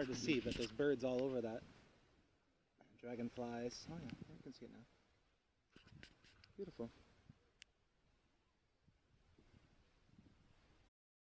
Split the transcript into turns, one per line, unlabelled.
hard to see, but there's birds all over that. Dragonflies. Oh yeah, I can see it now. Beautiful.